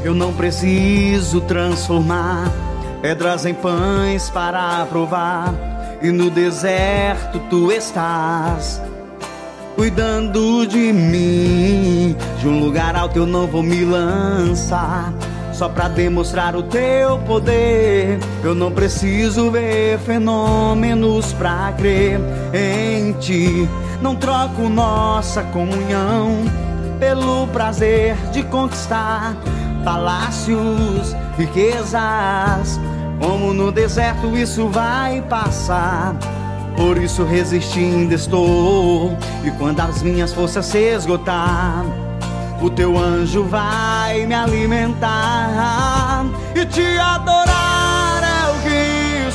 Eu não preciso transformar pedras em pães para provar. E no deserto tu estás cuidando de mim. De um lugar alto eu não vou me lançar, só pra demonstrar o teu poder. Eu não preciso ver fenômenos pra crer em ti. Não troco nossa comunhão pelo prazer de conquistar palácios, riquezas. Como no deserto isso vai passar, por isso resistindo estou. E quando as minhas forças se esgotar, o teu anjo vai me alimentar. E te adorar é o que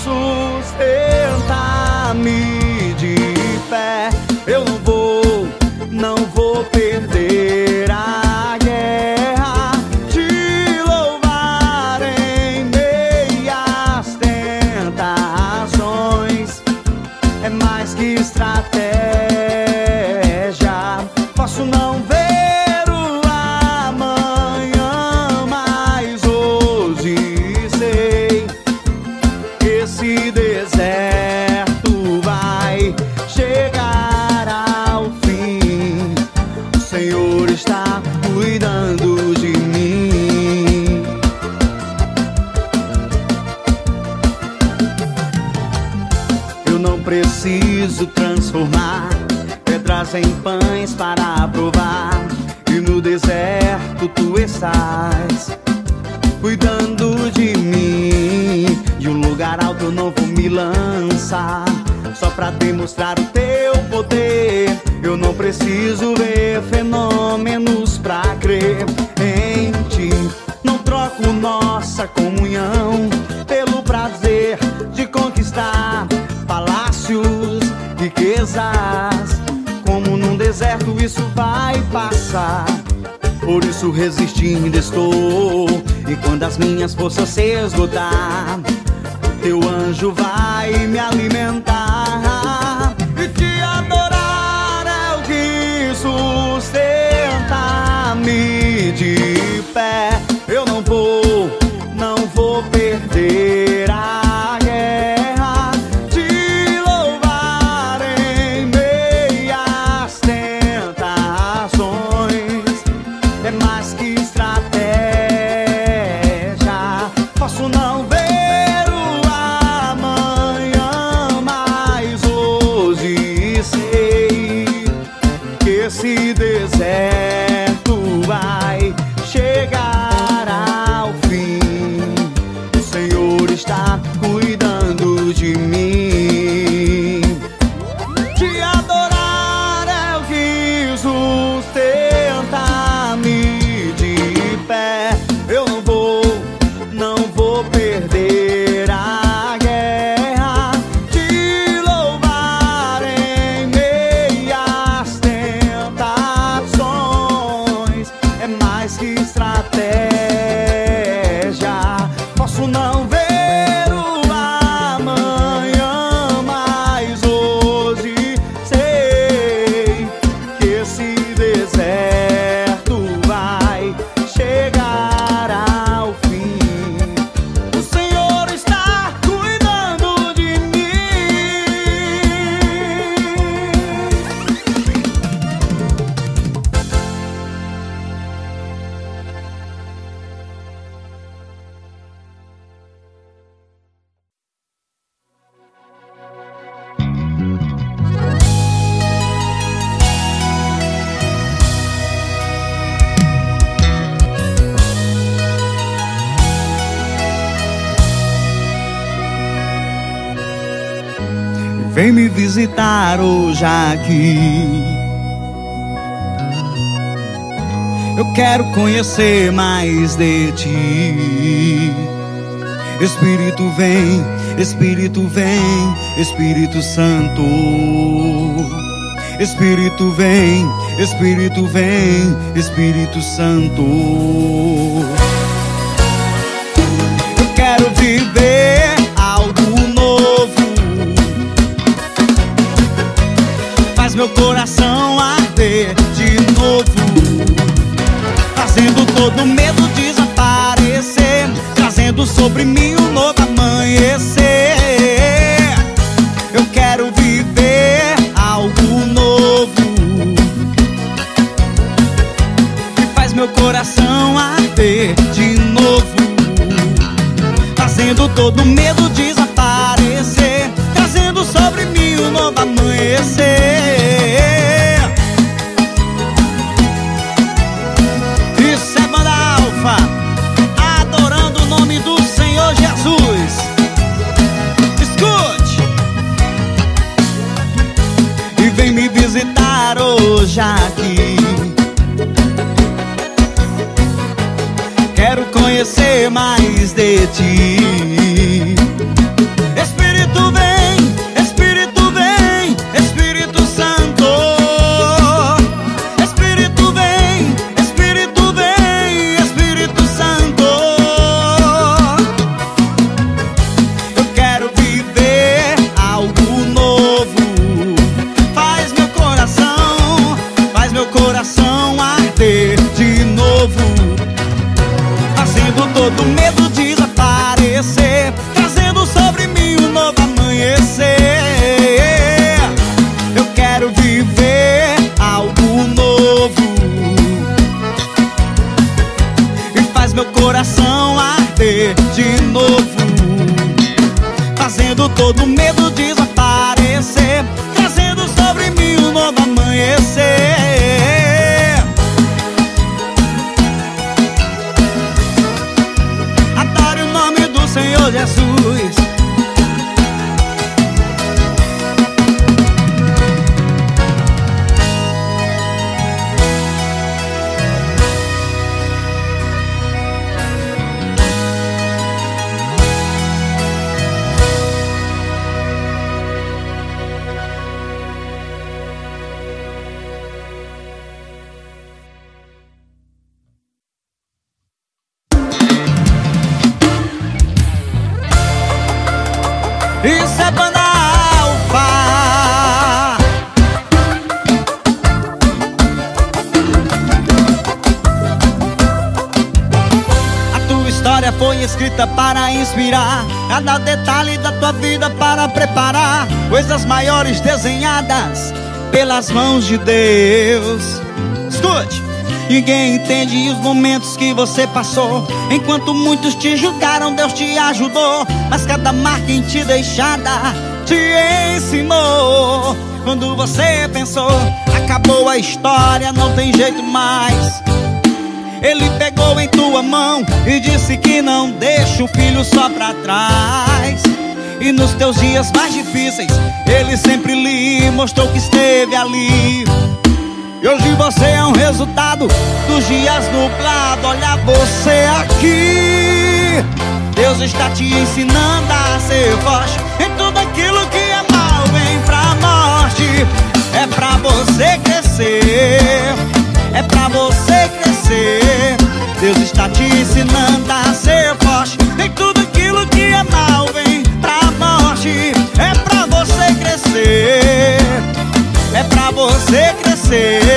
sustenta-me de pé. Eu não vou perder a guerra. Te louvar em meias tentações é mais que estratégia. Posso não ver o amanhã, mas hoje sei que esse deserto vai chegar ao fim. O Senhor está cuidando de mim. Eu não preciso transformar pedras em pães para provar. E no deserto tu estás cuidando de mim. De um lugar alto eu não vou me lançar, só pra demonstrar o teu poder. Eu não preciso ver fenômenos pra crer em ti. Não troco nossa comunhão pelo prazer de conquistar palácios, riquezas. Como num deserto isso vai passar, por isso resistindo estou. E quando as minhas forças se esgotar, teu anjo vai me alimentar. E te adorar é o que sustenta-me de pé. Eu não vou perder a guerra. Te louvar em meias tentações é mais que estratégia. Posso não ver o amanhã, mas hoje sei que esse deserto vai chegar ao fim. O Senhor está cuidando de mim. Te adorar é o que sustenta-me de pé. Eu não vou perder a guerra. Te louvar em meias tentações é mais que estratégia. Posso não ver o amanhã, mas hoje sei que esse deserto vai chegar ao fim. O Senhor está cuidando de mim. Vem me visitar hoje aqui. Eu quero conhecer mais de ti. Espírito vem, Espírito vem, Espírito Santo. Espírito vem, Espírito vem, Espírito Santo. Eu quero viver algo novo. Faz meu coração arder de novo, fazendo todo medo desaparecer. trazendo sobre mim um novo amanhecer. Eu quero viver algo novo que faz meu coração arder de novo, fazendo todo medo desaparecer, trazendo sobre mim um novo amanhecer. Isso é Banda Alfa, adorando o nome do Senhor Jesus. Escute e vem me visitar hoje aqui. Quero conhecer mais de ti. Espírito vem, Espírito vem, Espírito Santo. Espírito vem, Espírito vem, Espírito Santo. Eu quero viver algo novo. Faz meu coração arder de novo, fazendo todo medo desaparecer, trazendo sobre mim um novo amanhecer. Eu quero viver algo novo e faz meu coração arder de novo, fazendo todo medo desaparecer, trazendo sobre mim um novo amanhecer. Senhor Jesus. Isso é Banda Alfa. A tua história foi escrita para inspirar, cada detalhe da tua vida para preparar coisas maiores desenhadas pelas mãos de Deus. Escute. Ninguém entende os momentos que você passou. Enquanto muitos te julgaram, Deus te ajudou. Mas cada marca em ti deixada te ensinou. Quando você pensou, acabou a história, não tem jeito mais, Ele pegou em tua mão e disse que não deixa o filho só pra trás. E nos teus dias mais difíceis, Ele sempre lhe mostrou que esteve ali. E hoje você é um resultado dos dias nublados. Olha você aqui. Deus está te ensinando a ser forte em tudo aquilo que é mal, vem pra morte. É pra você crescer, é pra você crescer. Deus está te ensinando a ser forte em tudo aquilo que é mal, vem pra morte. É pra você crescer, é pra você crescer.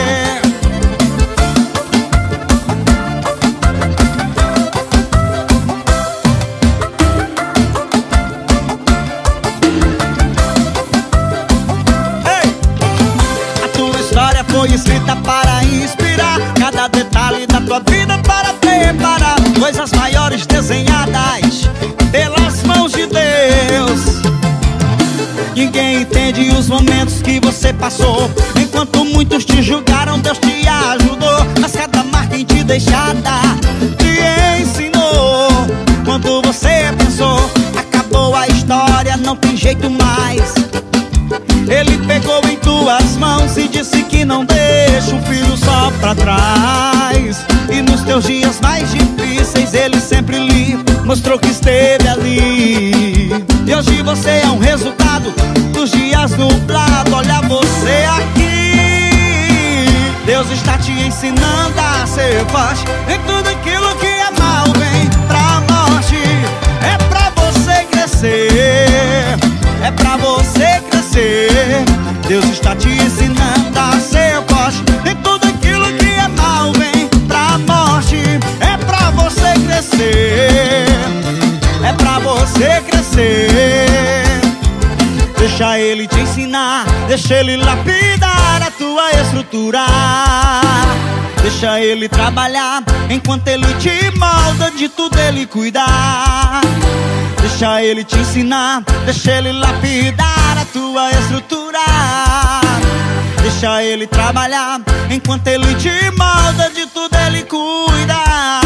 Ei! A tua história foi escrita para inspirar, cada detalhe da tua vida para preparar coisas maiores desenhadas pelas mãos de Deus. Ninguém entende os momentos que você passou. Enquanto muitos te julgaram, Deus te ajudou. Mas cada marca em ti deixada te ensinou. Quando você pensou, acabou a história, não tem jeito mais, Ele pegou em tuas mãos e disse que não deixa o filho só pra trás. E nos teus dias mais difíceis, Ele sempre lhe mostrou que esteve ali. E hoje você é um resultado dos dias nublados. Olha você aqui. Deus está te ensinando a ser forte em tudo aquilo que é mal, vem pra morte. É pra você crescer, é pra você crescer. Deus está te ensinando a ser forte em tudo aquilo que é mal, vem pra morte. É pra você crescer, deixa ele lapidar a tua estrutura. Deixa ele trabalhar enquanto ele te molda, de tudo ele cuidar. Deixa ele te ensinar, deixa ele lapidar a tua estrutura. Deixa ele trabalhar enquanto ele te molda, de tudo ele cuida.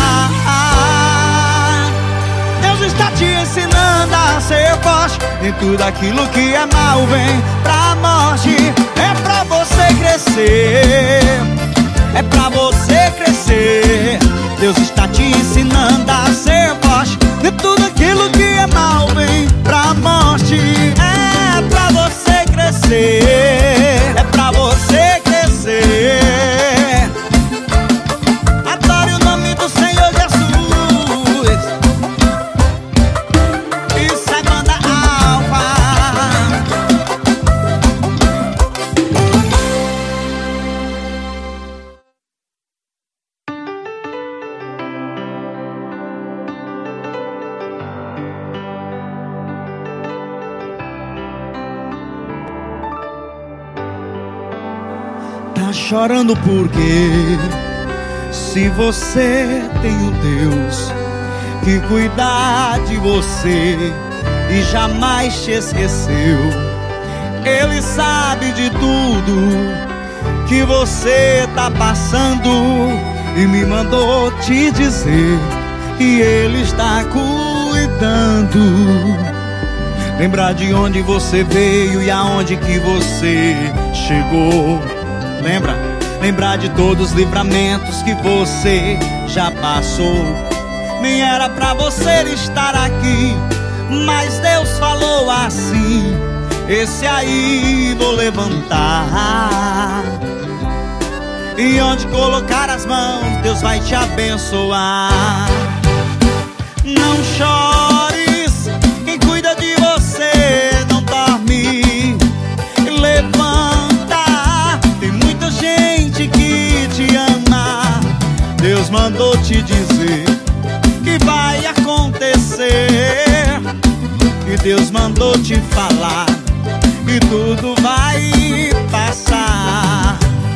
Deus está te ensinando a ser forte, em tudo aquilo que é mal vem pra morte. É pra você crescer, é pra você crescer. Deus está te ensinando a ser forte, de tudo aquilo que é mal vem pra morte. É pra você crescer, é pra você crescer. Adore o nome do Senhor Jesus. Isso é banda Alfa. Tá chorando porque, se você tem um Deus que cuida de você e jamais te esqueceu, Ele sabe de tudo que você tá passando e me mandou te dizer que Ele está cuidando. Lembrar de onde você veio e aonde que você chegou. Lembrar de todos os livramentos que você já passou. Nem era pra você estar aqui, mas Deus falou assim: esse aí vou levantar, e onde colocar as mãos Deus vai te abençoar. Não chores, quem cuida de você não dorme. Levanta, tem muita gente que te ama. Deus mandou te dizer que vai acontecer, e Deus mandou te falar que tudo vai passar.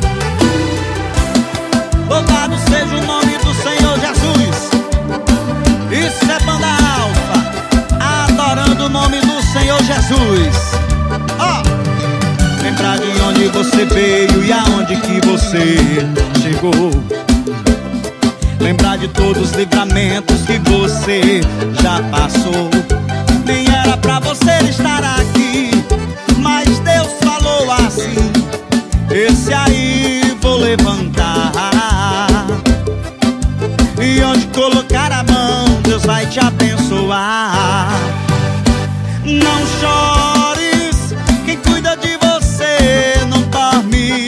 Louvado seja o nome do Senhor Jesus. Isso é banda Alfa, adorando o nome do Senhor Jesus. Lembrar de onde você veio e aonde que você chegou. Lembrar de todos os livramentos que você já passou. Nem era pra você estar aqui, mas Deus falou assim: esse aí vou levantar, e onde colocar a mão Deus vai te abençoar. Não chores, quem cuida de você não dorme.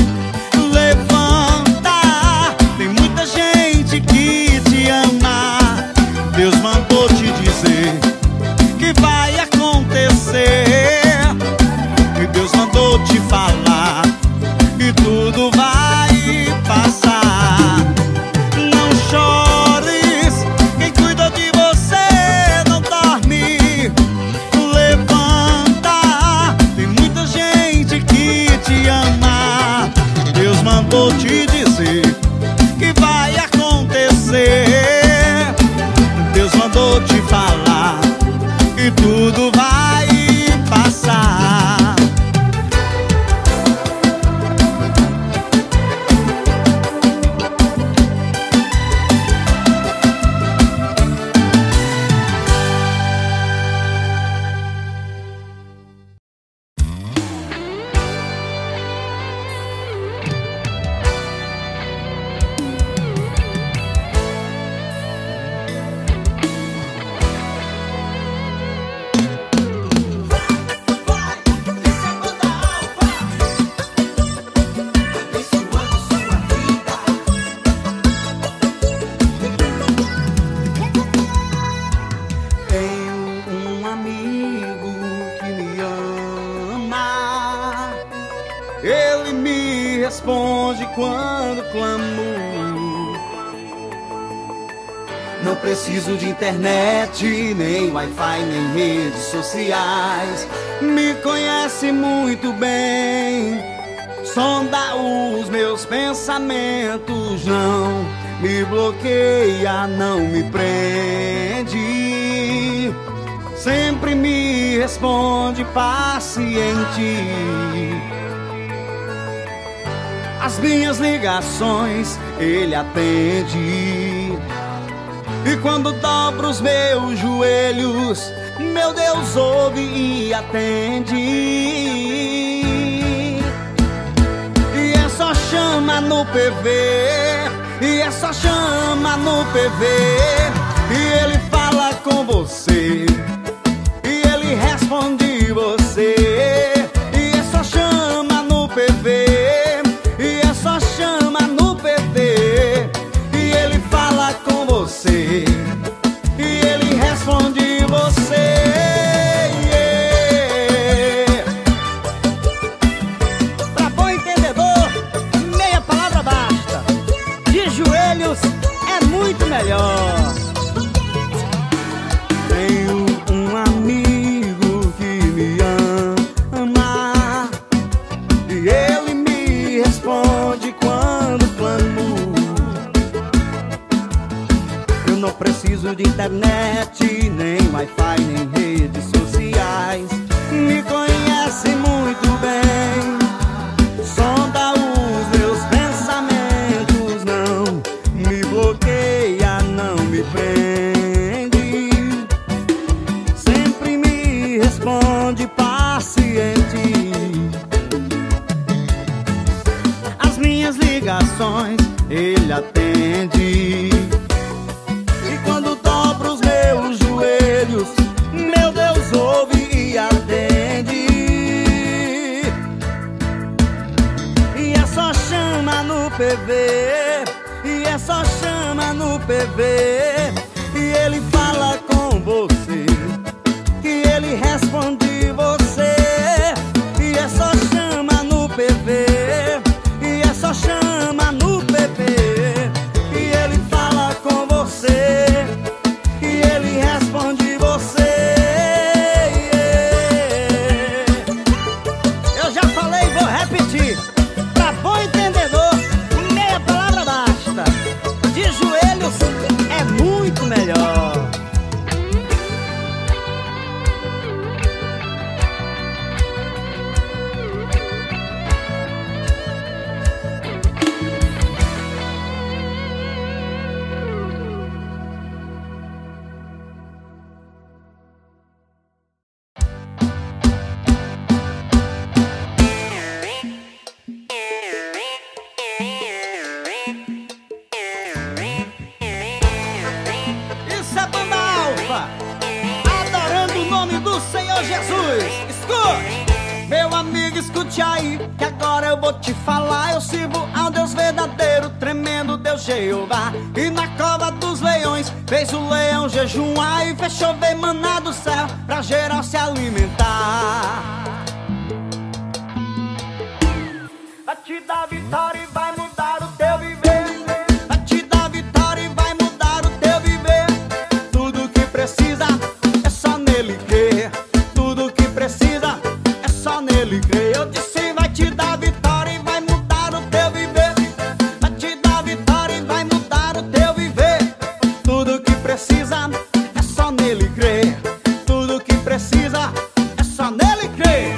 Levanta, tem muita gente que te ama. Deus mandou te dizer que vai acontecer, e Deus mandou te falar que tudo vai passar. Não chores, quem cuida de você não dorme. Levanta, tem muita gente que te ama. Deus mandou te dizer que vai acontecer. Deus mandou te falar que tudo vai passar. Ele me responde quando clamo. Não preciso de internet, nem Wi-Fi, nem redes sociais. Me conhece muito bem, sonda os meus pensamentos. Não me bloqueia, não me prende. Sempre me responde paciente. As minhas ligações ele atende. E quando dobro os meus joelhos, meu Deus ouve e atende. E é só chama no PV, e é só chama no PV. E ele fala com você, e ele responde você. E é só chama no PV, e é só chama no PV. E ele fala com você, e ele responde você. Pra bom entendedor, meia palavra basta. De joelhos é muito melhor. Tenho um amigo que me ama, e ele me responde quando clamo. Eu não preciso de internet, nem Wi-Fi, nem redes sociais. Me conhece muito bem, sonda os meus pensamentos. Não me bloqueia, não me prende. Sempre me responde paciente. As minhas ligações ele atende. E quando dobro os meus joelhos, meu Deus ouve e atende. E é só chama no PV, e é só chama no PV. E ele fala com você, que ele responde você. E é só chama no PV, e é só chama no PV. E ele fala com você, e ele responde você. Eu já falei e vou repetir. Pra bom entendedor, meia palavra basta. De joelhos é muito melhor. Isso é Banda Alfa, adorando o nome do Senhor Jesus. Escute, meu amigo, escute aí, que agora eu vou te falar. Eu sirvo ao Deus verdadeiro, tremendo Deus Jeová. E na cova dos leões fez o leão jejuar, e fez chover maná do céu pra geral se alimentar. Vai te dar vitória e vai mudar o teu viver. Vai te dar vitória e vai mudar o teu viver. Tudo que precisa é só nele crer. Tudo que precisa é só nele crer. Eu disse vai te dar vitória e vai mudar o teu viver. Vai te dar vitória e vai mudar o teu viver. Tudo que precisa é só nele crer. Tudo que precisa é só nele crer.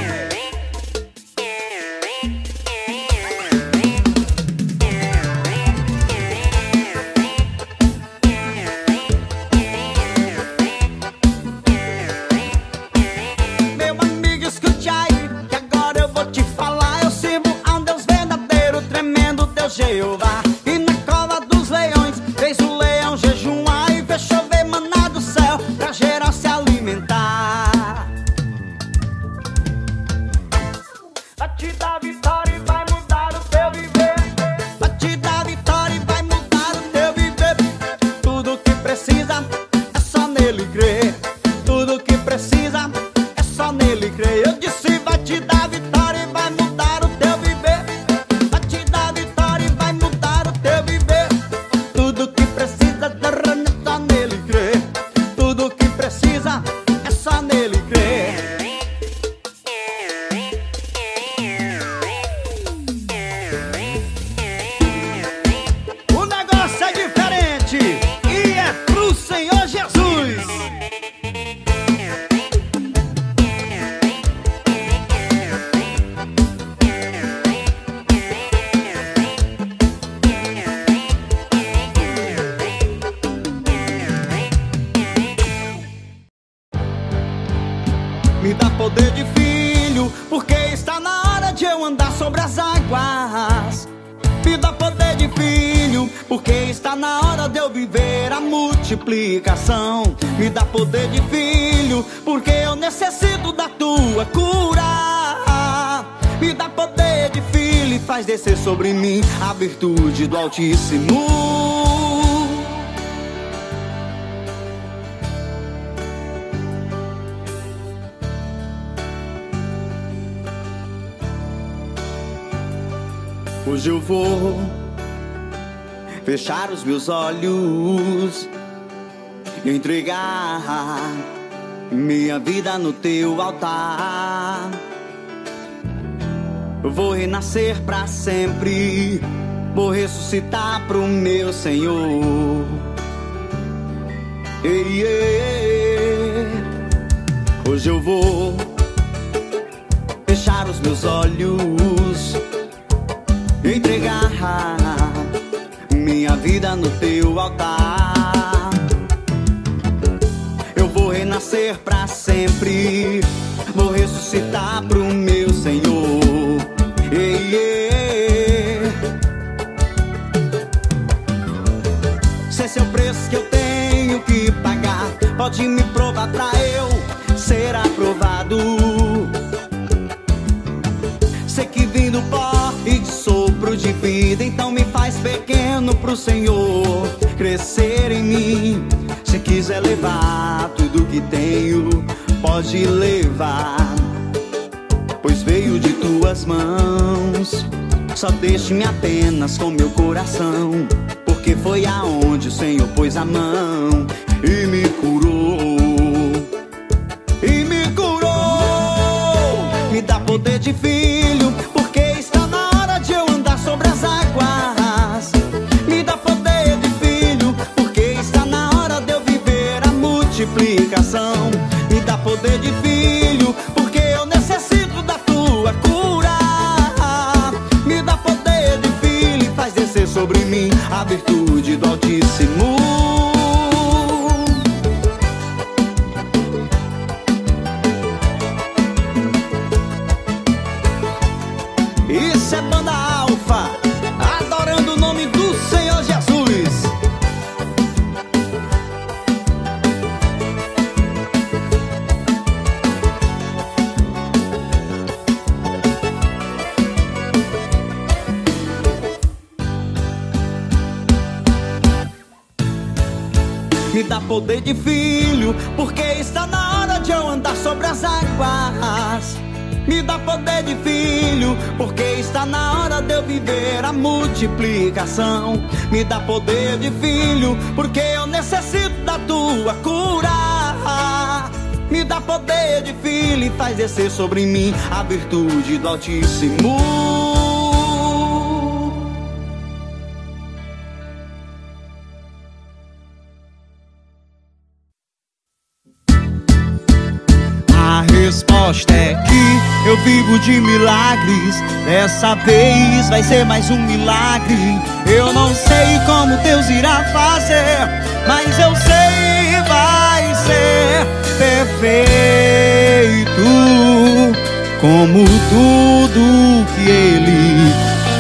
Jeová. E na cova dos leões fez o leão jejuar, e fez chover maná do céu pra geral se alimentar. Vai te dar vitória e vai mudar o teu viver. Vai te dar vitória e vai mudar o teu viver. Tudo que precisa é só nele crer. Tudo que precisa é só nele crer. Eu disse vai te dar vitória e vai mudar o teu viver. Vai te dar vitória e vai mudar o teu viver. porque está na hora de eu viver a multiplicação. Me dá poder de filho, porque eu necessito da tua cura. Me dá poder de filho e faz descer sobre mim a virtude do Altíssimo. Hoje eu vou fechar os meus olhos e entregar minha vida no teu altar. Eu vou renascer pra sempre, vou ressuscitar pro meu Senhor. Ei, ei. Hoje eu vou fechar os meus olhos, entregar minha vida no teu altar. Eu vou renascer pra sempre, vou ressuscitar pro meu Senhor. Ei, ei. Se esse é o preço que eu tenho que pagar, pode me provar pra eu ser aprovado. Sei que vim do pó e de sopro de vida, então me faz pequeno pro Senhor crescer em mim. Se quiser levar tudo que tenho, pode levar, pois veio de tuas mãos. Só deixe-me apenas com meu coração, porque foi aonde o Senhor pôs a mão e me curou. E me curou. Me dá poder de filho, porque está na hora de eu andar sobre as águas. Me dá poder de filho, porque está na hora de eu viver a multiplicação. Me dá poder de filho, porque eu necessito da tua cura. Me dá poder de filho e faz descer sobre mim a virtude do Altíssimo. Isso é Banda Alfa, adorando o nome do Senhor Jesus. Me dá poder de filho, porque está na hora de eu andar sobre as águas. Me dá poder de filho, porque está na hora de eu viver a multiplicação. Me dá poder de filho, porque eu necessito da tua cura. Me dá poder de filho e faz descer sobre mim a virtude do Altíssimo. A resposta é que eu vivo de milagres. Dessa vez vai ser mais um milagre. Eu não sei como Deus irá fazer, mas eu sei vai ser perfeito, como tudo que Ele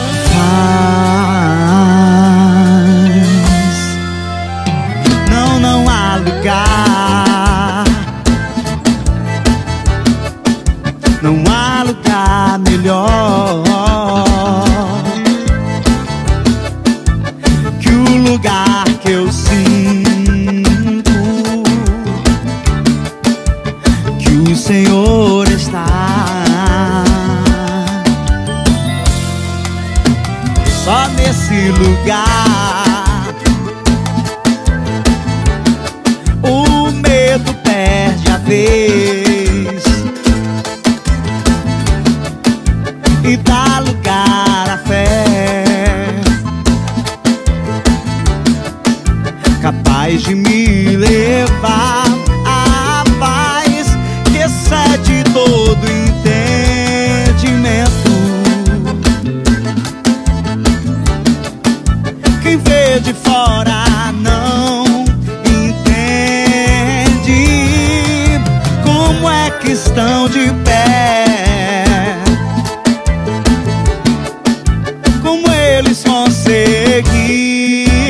faz. Não há lugar, não há lugar melhor que o lugar que eu sinto que o Senhor está. Só nesse lugar o medo perde a vez e dá lugar à fé, capaz de me levar à paz que excede todo entendimento. Quem vê de fora não entende como é que estão de pé, como eles conseguiram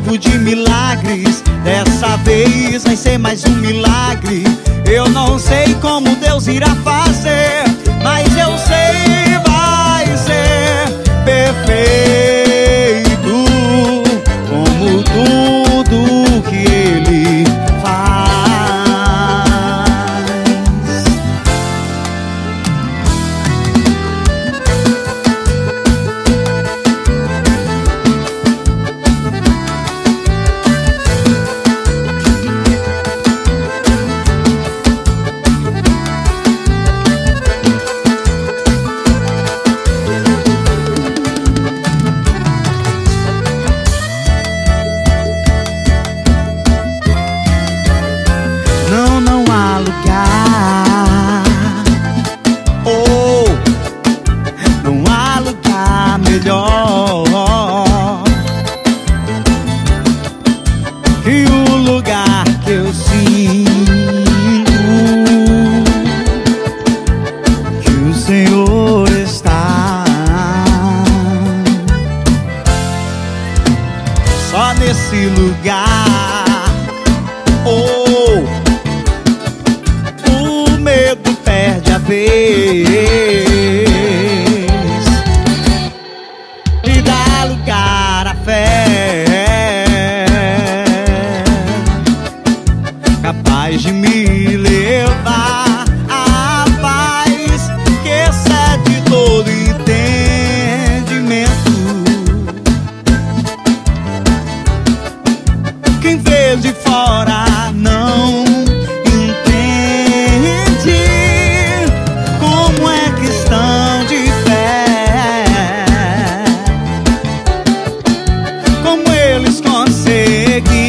vivo de milagres. Dessa vez vai ser mais um milagre. Eu não sei como Deus irá fazer, mas eu sei vai ser perfeito, como tudo que Ele faz. E o lugar que eu sinto que o Senhor está, só nesse lugar, oh, o medo perde a vez e dá lugar à fé, capaz de me levar à paz que excede todo entendimento. Quem vê de fora não entende como é que estão de pé, como eles conseguiram.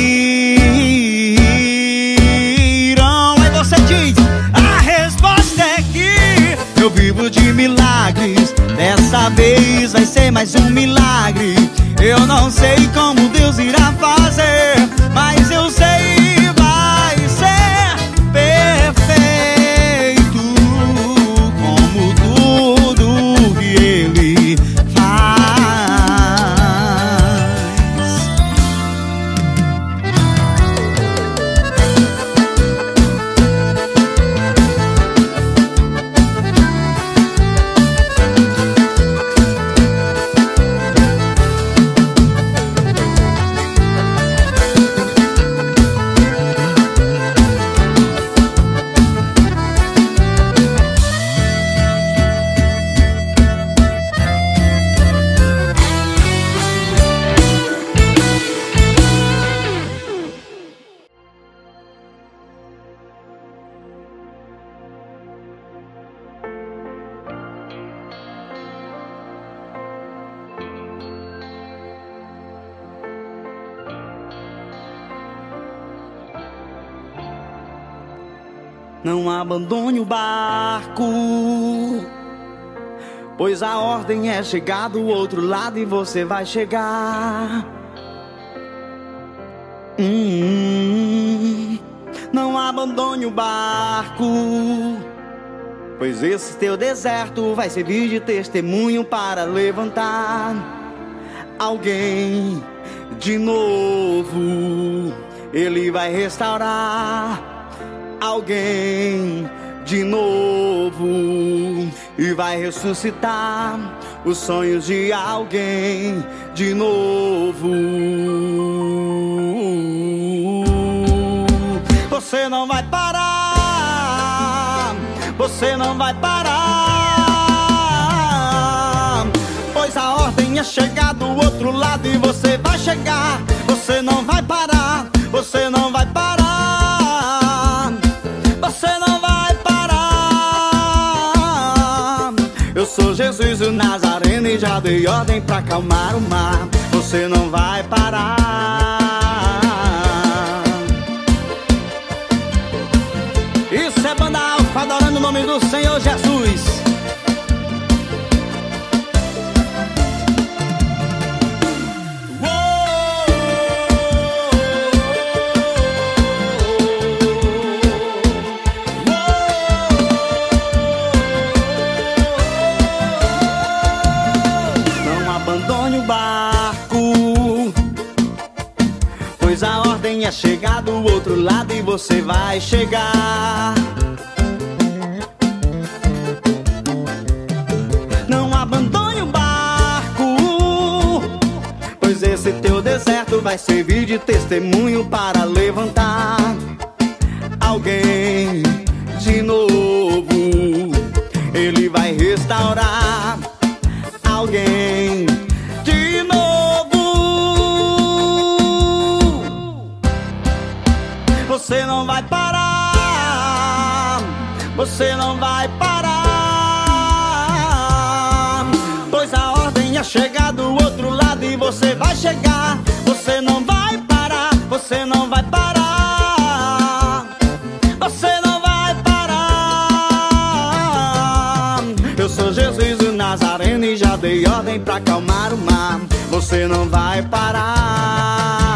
Eu vivo de milagres, dessa vez vai ser mais um milagre. Eu não sei como Deus irá fazer, mas eu sei vai ser perfeito, como tudo que Ele faz. Não abandone o barco, pois a ordem é chegar do outro lado e você vai chegar. Não abandone o barco, pois esse teu deserto vai servir de testemunho para levantar alguém de novo. Ele vai restaurar alguém de novo e vai ressuscitar os sonhos de alguém de novo. Você não vai parar, você não vai parar, pois a ordem é chegar do outro lado e você vai chegar. Você não vai parar, você não vai parar, você não vai parar. Eu sou Jesus o Nazareno e já dei ordem pra acalmar o mar. Você não vai parar. Isso é banda Alfa, adorando o nome do Senhor Jesus. é chegar do outro lado e você vai chegar. Não abandone o barco, pois esse teu deserto vai servir de testemunho para levantar alguém de novo. Ele vai restaurar alguém de novo. Você não vai parar, você não vai parar, pois a ordem é chegar do outro lado e você vai chegar. Você não vai parar, você não vai parar, você não vai parar. Eu sou Jesus o Nazareno e já dei ordem pra acalmar o mar. Você não vai parar.